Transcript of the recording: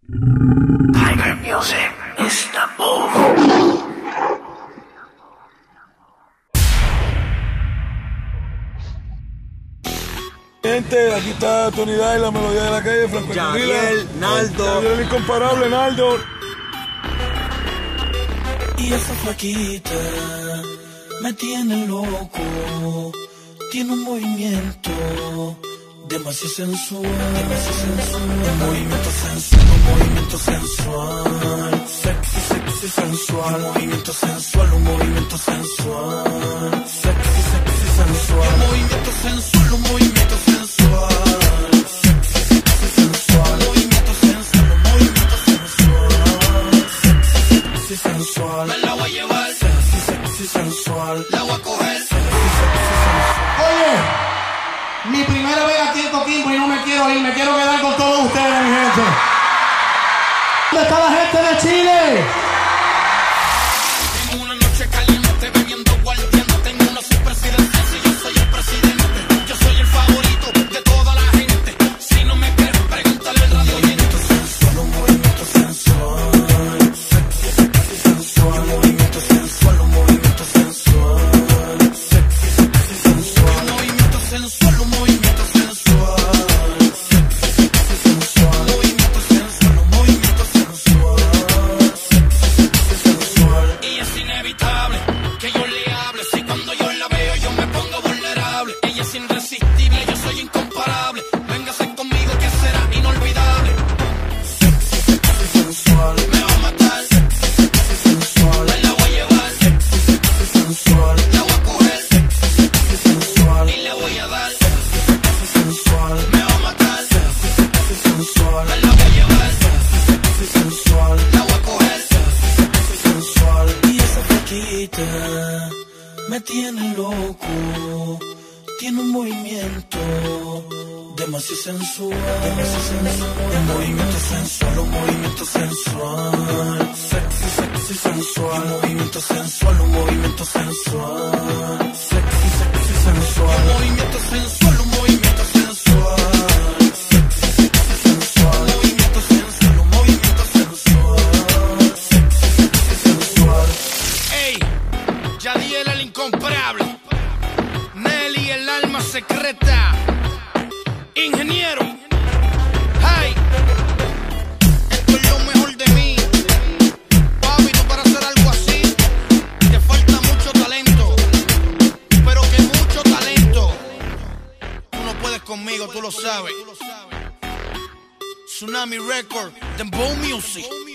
Tiger Music is the move. Gente, aquí está Tony Da y la melodía de la calle, Franco Yadiel, Naldo. Yadiel, el incomparable Naldo. Y esa flaquita me tiene loco, tiene un movimiento demasiado sensual, un movimiento sensual, sexy, sensual, un movimiento sensual, un movimiento sensual, sexy, sensual, un movimiento sensual, un movimiento sensual, sexy, sensual, un movimiento sensual, un movimiento sensual, sexy, sensual, me la voy a llevar, sexy, sensual, la voy a coger, sensual. Oye, mi primera vez aquí en Coquimbo y no me quiero ir, me quiero quedar con todos ustedes, mi gente. ¿Dónde está la gente de Chile? Tengo una noche caliente, bebiendo, guardiando. Tengo una subpresidencia, si yo soy el presidente. Yo soy el favorito de toda la gente. Si no me crees, pregúntale al radio. Movimiento sensual, un movimiento sensual, sexy, sensual, un movimiento sensual, un movimiento sensual, sexy, sensual, un movimiento sensual, un movimiento sensual, sexy, sensual, un movimiento sensual, un movimiento sensual, sexy, sensual. Y es inevitable que yo le hable. Si cuando yo la veo yo me pongo vulnerable. Ella es irresistible, yo soy incomparable. Véngase conmigo que será inolvidable. Sexy, sensual, me va a matar. Sexy, sensual, me la voy a llevar. Sexy, sensual, la voy a coger. Sexy, sensual, y le voy a dar. Sexy, sensual, me va a matar. Sexy, sensual, me la voy a llevar. Sexy, sensual, la voy a coger. Sexy, sensual. Y esa flaquita me tiene loco, tiene un movimiento demasiado sensual, un movimiento sensual, un movimiento sensual, sexy, sensual, un movimiento sensual, un movimiento sensual, sexy, sensual, un movimiento sensual, un movimiento sensual, sexy, sensual, un movimiento sensual, un movimiento sensual, sexy, sensual. Ey, Yadiel el incomparable, Nelly el alma secreta, ingeniero, hey, esto es lo mejor de mí, papi, tú para hacer algo así, te falta mucho talento, pero que mucho talento, tú no puedes conmigo, tú lo sabes. Tsunami Record, Dembow Music.